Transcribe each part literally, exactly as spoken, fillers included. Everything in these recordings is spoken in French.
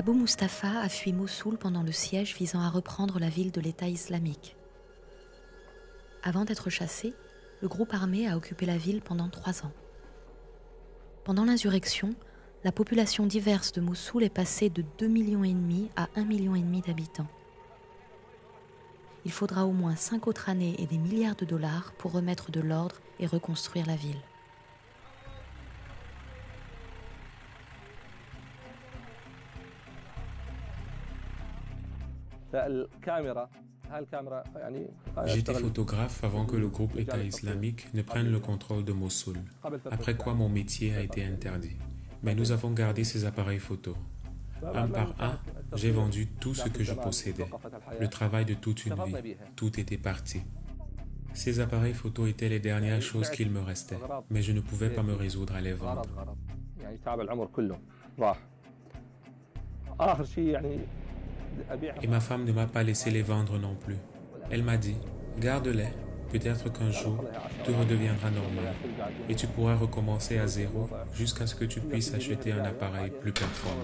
Abu Mustafa a fui Mossoul pendant le siège visant à reprendre la ville de l'État islamique. Avant d'être chassé, le groupe armé a occupé la ville pendant trois ans. Pendant l'insurrection, la population diverse de Mossoul est passée de deux millions et demi à un million et demi d'habitants. Il faudra au moins cinq autres années et des milliards de dollars pour remettre de l'ordre et reconstruire la ville. J'étais photographe avant que le groupe État islamique ne prenne le contrôle de Mossoul, après quoi mon métier a été interdit. Mais nous avons gardé ces appareils photo. Un par un, j'ai vendu tout ce que je possédais. Le travail de toute une vie, tout était parti. Ces appareils photo étaient les dernières choses qu'il me restait, mais je ne pouvais pas me résoudre à les vendre. Et ma femme ne m'a pas laissé les vendre non plus. Elle m'a dit, garde-les, peut-être qu'un jour, tout redeviendra normal et tu pourras recommencer à zéro jusqu'à ce que tu puisses acheter un appareil plus performant.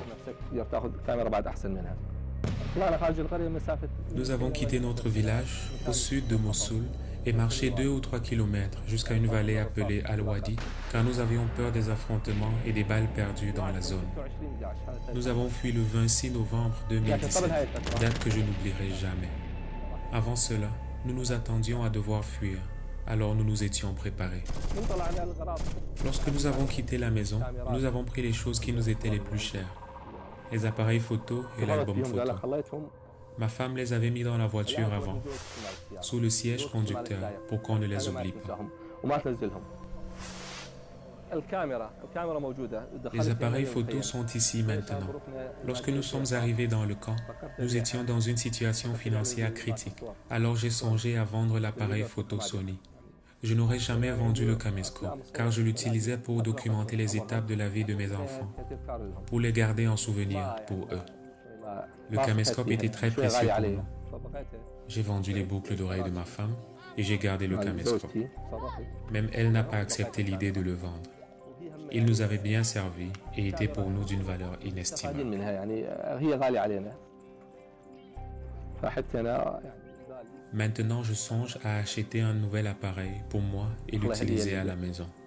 Nous avons quitté notre village au sud de Mossoul et marché deux ou trois kilomètres jusqu'à une vallée appelée Al-Wadi car nous avions peur des affrontements et des balles perdues dans la zone. Nous avons fui le vingt-six novembre deux mille dix-sept, date que je n'oublierai jamais. Avant cela, nous nous attendions à devoir fuir, alors nous nous étions préparés. Lorsque nous avons quitté la maison, nous avons pris les choses qui nous étaient les plus chères, les appareils photo et l'album photo. Ma femme les avait mis dans la voiture avant, sous le siège conducteur, pour qu'on ne les oublie pas. Les appareils photo sont ici maintenant. Lorsque nous sommes arrivés dans le camp, nous étions dans une situation financière critique. Alors j'ai songé à vendre l'appareil photo Sony. Je n'aurais jamais vendu le caméscope, car je l'utilisais pour documenter les étapes de la vie de mes enfants, pour les garder en souvenir pour eux. Le caméscope était très précieux pour nous. J'ai vendu les boucles d'oreilles de ma femme et j'ai gardé le caméscope. Même elle n'a pas accepté l'idée de le vendre. Il nous avait bien servi et était pour nous d'une valeur inestimable. Maintenant, je songe à acheter un nouvel appareil pour moi et l'utiliser à la maison.